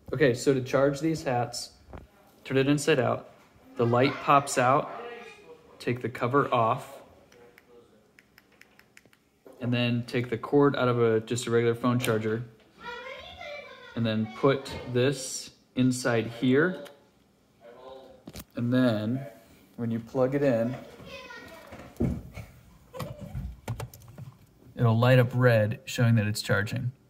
Okay, so to charge these hats, turn it inside out. The light pops out. Take the cover off. And then take the cord out of just a regular phone charger. And then put this inside here. And then when you plug it in, it'll light up red, showing that it's charging.